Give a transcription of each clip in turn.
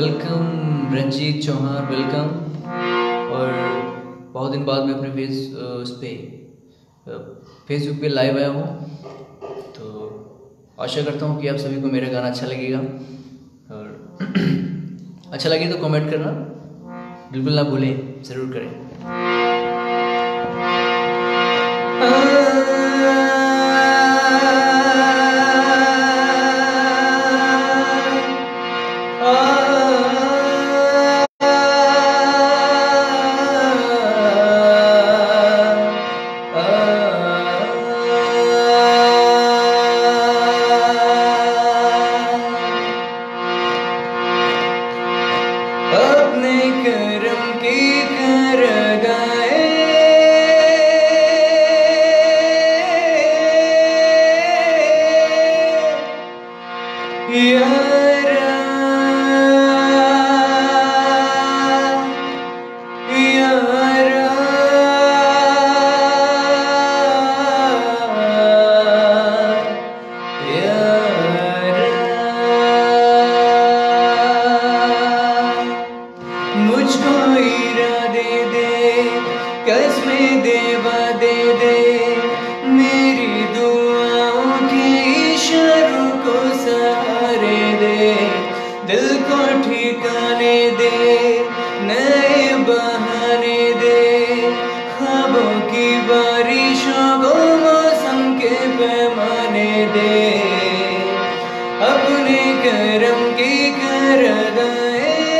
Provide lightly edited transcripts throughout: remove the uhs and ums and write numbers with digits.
Welcome Ranjit Chauhan, welcome. और बहुत दिन बाद मैं अपने फेसबुक पे लाइव आया हूँ, तो आशा करता हूँ कि आप सभी को मेरा गाना अच्छा लगेगा। और अच्छा लगे तो कमेंट करना बिल्कुल ना भूलें, ज़रूर करें। अपने कर्म की कर गए यारा, यारा, मुझको इरादे दे, कसमें देवा दे दे, मेरी दुआओं के इशारों को सहारे दे, दिल को ठिकाने दे, नए बहाने दे, ख्वाबों की बारिशों को मौसम के पैमाने दे, अपने कर्म की कर गए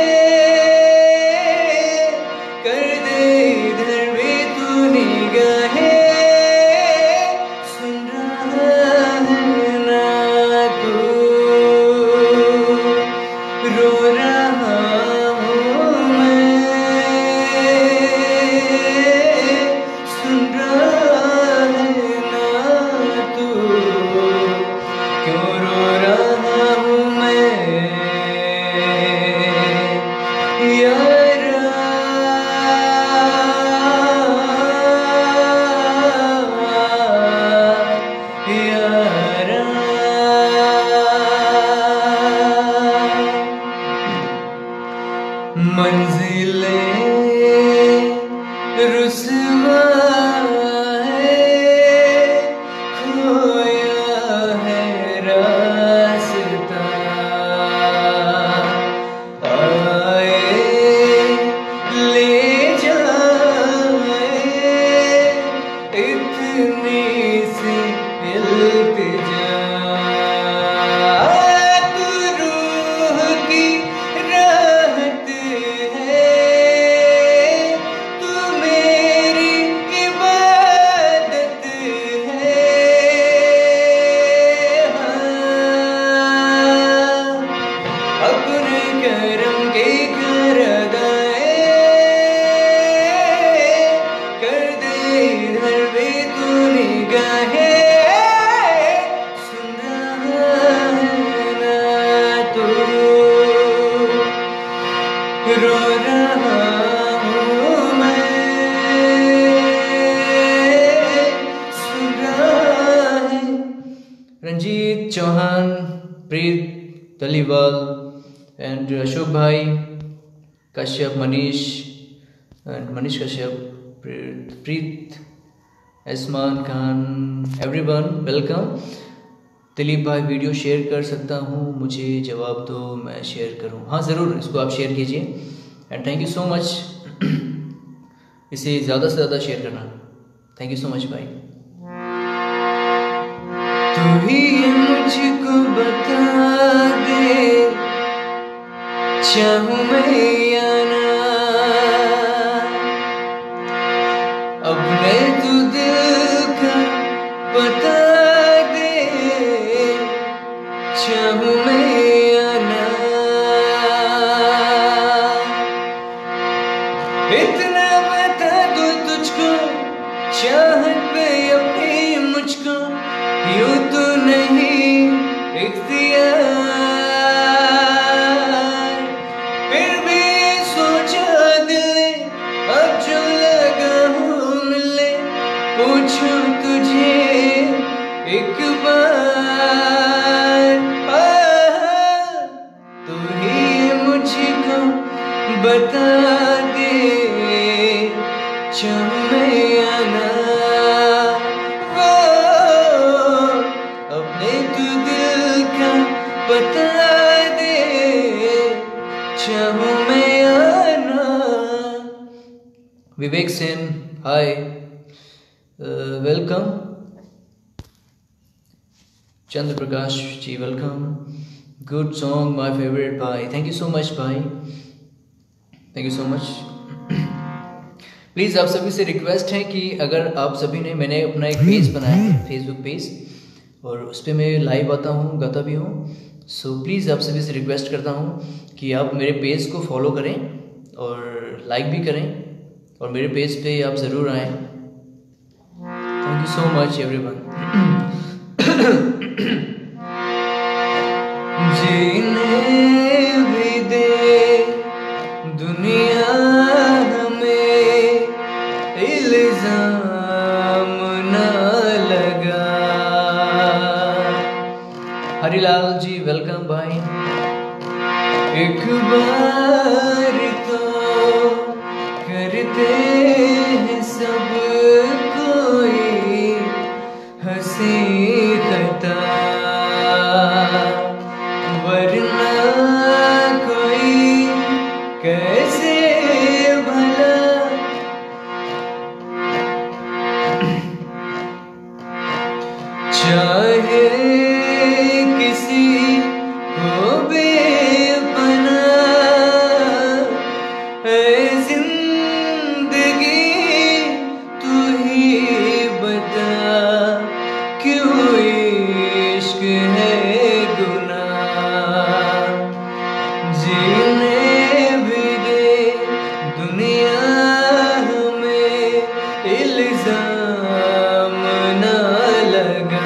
कर दे इधर भी तू निगाहें, सुन रहा है ना तू, रो रहा हूँ मैं, सुन रहा है ना तू, क्यों रो रहा हूँ मैं यारा, यारा। मंजिलें रुसवा है, खोया है रास्ता, आए ले जाए इतनी सी इल्तिजा, तू रूह की राहत है, तू मेरी इबादत है, हाँ, अपने कर्म के कर गए कर दे इधर भी तू निगाहें, सुन रहा है ना तू, रो रहा हूँ मैं, सुन रहा है। रंजीत चौहान, प्रीत तलीवाल एंड अशोक भाई, Kashyap Manish and Manish Kashyap, Preet, Esman Khan, everyone welcome. Dilip भाई वीडियो शेयर कर सकता हूँ, मुझे जवाब दो मैं शेयर करूँ। हाँ ज़रूर, इसको आप शेयर कीजिए and thank you so much. इसे ज़्यादा से ज़्यादा शेयर करना। थैंक यू सो मच भाई। तू ही मुझको बता दे, चाहूँ मैं या ना, अपने तू दिल का बता दे, चाहूँ मैं या ना, इतना बता दो तुझको, चाहत पे अपनी मुझको, यूं तो नहीं इख्तियार, फिर भी सोचा दिल ने, अब जो लगा हूँ मिलने, पूछूं तुझे एक बार, तू ही मुझको बता दे चाहूं या ना, वो अपने तू दिल का बता दे चाहूं मैं या ना। Vivek Sen, hi, welcome. Chandra Prakash ji, welcome. Good song, my favourite भाई, थैंक यू सो मच भाई, thank you so much. Please आप सभी से रिक्वेस्ट है कि अगर आप सभी ने, मैंने अपना एक पेज बनाया है, फेसबुक पेज, और उस पर मैं लाइव आता हूँ, गाता भी हूँ। सो प्लीज़ आप सभी से रिक्वेस्ट करता हूँ कि आप मेरे पेज को फॉलो करें और लाइक भी करें, और मेरे पेज पे आप ज़रूर आएँ। Thank you so much everyone. जीने भी दे दुनिया हमें, इल्जाम ना लगा। हरिलाल जी, वेलकम भाई। एक बार तो करते हैं सब कोई हंसी खता, वरना कोई कैसे भला चाहे किसी को बेपना है जिंदगी, तू ही बता क्यों इश्क है गुनाह। जीने भी दे दुनिया हमें, इल्जाम ना लगा।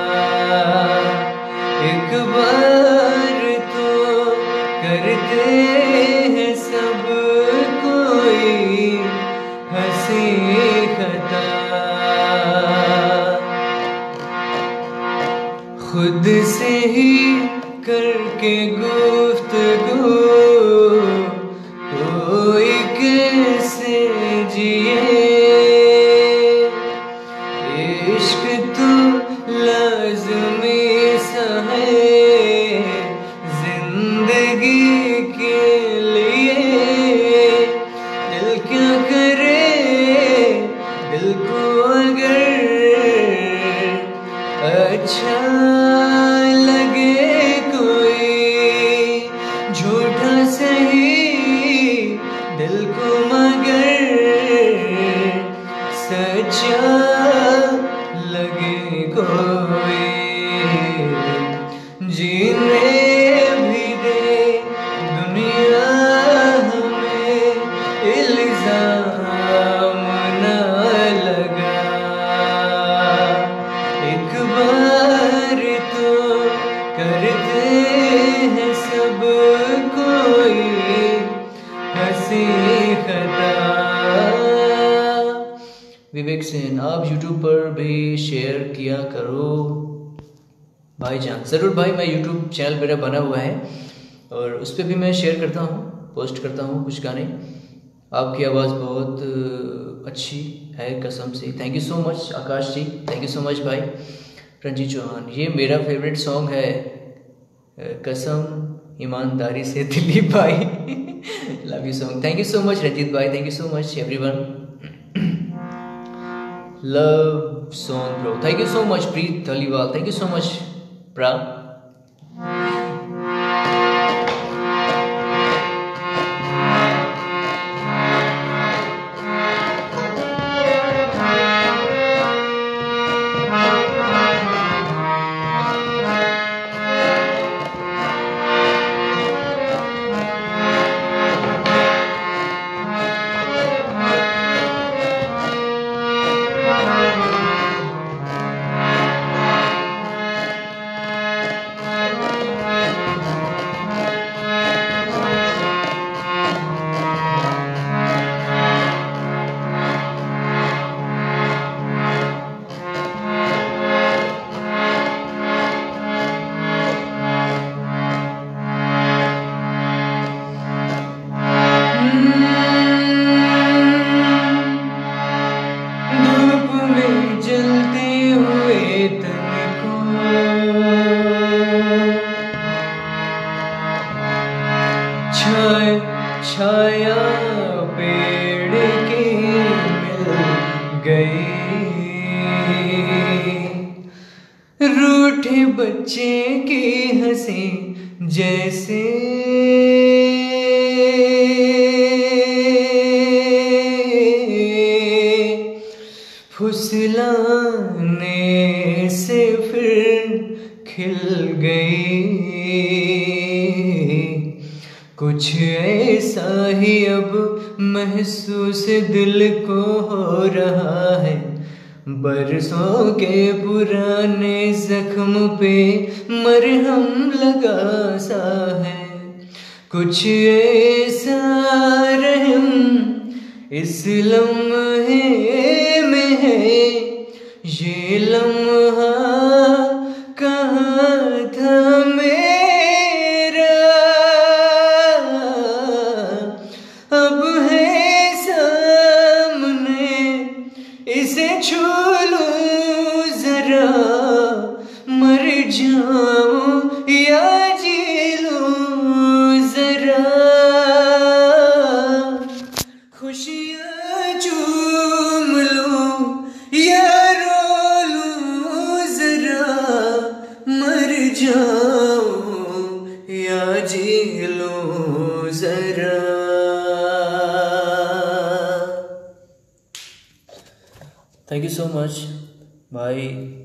एक बार तो करते हैं सब कोई हंसी खता, खुद से ही करके गुफ्तगू कोई कैसे जिए। इश्क तो लाज़मी सा है जिंदगी के लिए। दिल क्या करे, दिल को अगर अच्छा लगे कोई झूठा सही, दिल को मगर सच्चा लगे कोई। जीने भी दे दुनिया हमें, इल्जाम ना लगा। एक बार तो करते हैं सब कोई हंसी खता। विवेक सेन, आप यूट्यूब पर भी शेयर किया करो भाईजान। ज़रूर भाई, मैं यूट्यूब चैनल मेरा बना हुआ है और उस पर भी मैं शेयर करता हूँ, पोस्ट करता हूँ कुछ गाने। आपकी आवाज़ बहुत अच्छी है कसम से। Thank you so much Akash ji, thank you so much भाई। रंजीत चौहान, ये मेरा फेवरेट सॉन्ग है कसम ईमानदारी से दिलीप भाई। Love you song, thank you so much Ranjit भाई, thank you so much everyone. Love song bro, thank you so much Preet Dhaliwal, thank you so much bro. छाया पेड़ की मिल गई, रूठे बच्चे की हंसी जैसे फुसलाने से फिर खिल गई। कुछ ऐसा ही अब महसूस दिल को हो रहा है, बरसों के पुराने जख्म पे मरहम लगा सा है। कुछ ऐसा रहम इस लम्हे में है, ये लम्हा कहाँ था मेरा, अब है सामने इसे छू लूं जरा, मर जाऊं या जी लूं जरा, खुशियाँ चूम लूं या रो लूं जरा, मर जाऊं या जी लूं जरा। थैंक यू सो मच भाई।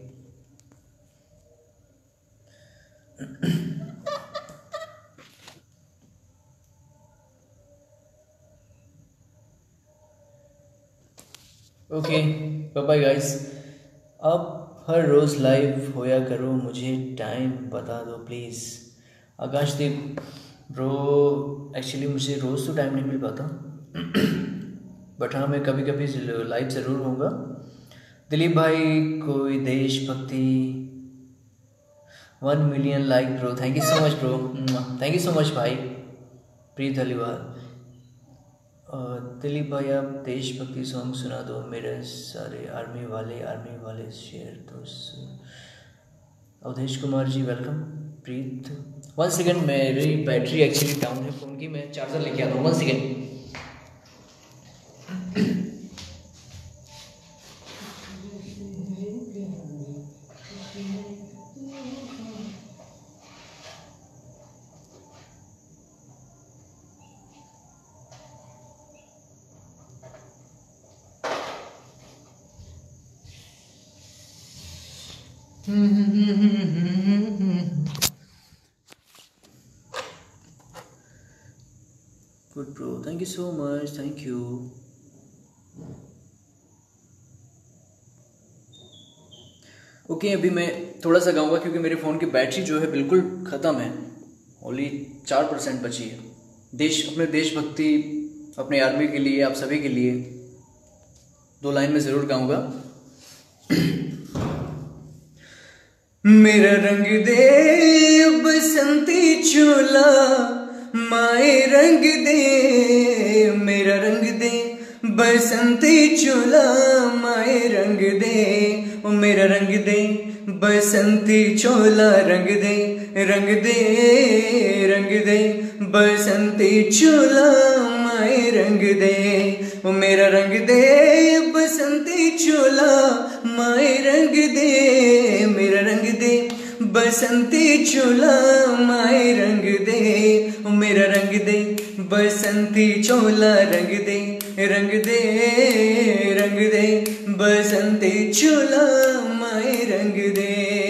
ओके बाय गाइस, आप हर रोज़ लाइव होया करो, मुझे टाइम बता दो प्लीज़। आकाशदीप ब्रो, एक्चुअली मुझे रोज़ तो टाइम नहीं मिल पाता बट हाँ मैं कभी कभी लाइव ज़रूर होऊंगा। दिलीप भाई कोई देशभक्ति 1 million like bro, thank you so much bro, thank you so much भाई प्रीत धलीवाल। दिलीप भाई आप देशभक्ति सॉन्ग सुना दो, मेरे सारे आर्मी वाले शेयर दोस्त। अवधेश कुमार जी वेलकम। प्रीत 1 सेकेंड, मेरी बैटरी एक्चुअली डाउन है फ़ोन की, मैं चार्जर लेके आता हूँ 1 second. Good bro, thank you so much, thank you. Okay अभी मैं थोड़ा सा गाऊंगा क्योंकि मेरे फ़ोन की बैटरी जो है बिल्कुल ख़त्म है, ओनली 4% बची है। अपने देशभक्ति, अपने आर्मी के लिए, आप सभी के लिए 2 लाइन में ज़रूर गाऊंगा। मेरा रंग दे बसंती चोला माए रंग दे, मेरा रंग दे बसंती चोला माए रंग दे, ओ मेरा रंग दे बसंती चोला रंग दे, रंग दे रंग दे बसंती चोला माए रंग दे, ओ मेरा रंग दे बसंती चोला माए रंग दे, मेरा रंग दे बसंती चोला माए रंग दे, ओ मेरा रंग दे बसंती चोला रंग दे, रंग दे रंग दे बसंती चोला माए रंग दे।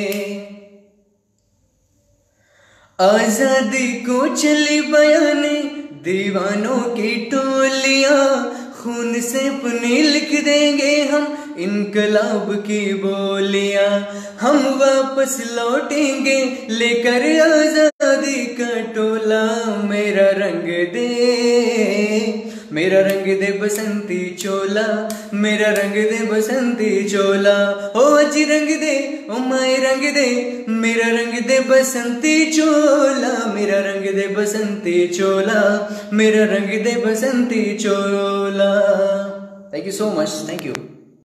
आजादी को चली बयाने दीवानों की टोलियां, खून से अपने लिख देंगे हम इनकलाब की बोलियां, हम वापस लौटेंगे लेकर आजादी का टोला, मेरा रंग दे, मेरा रंग दे बसंती चोला, मेरा रंग दे बसंती चोला, ओ अजी रंग दे ओ माए रंग दे, मेरा रंग दे बसंती चोला, मेरा रंग दे बसंती चोला, मेरा रंग दे बसंती चोला। Thank you so much, thank you.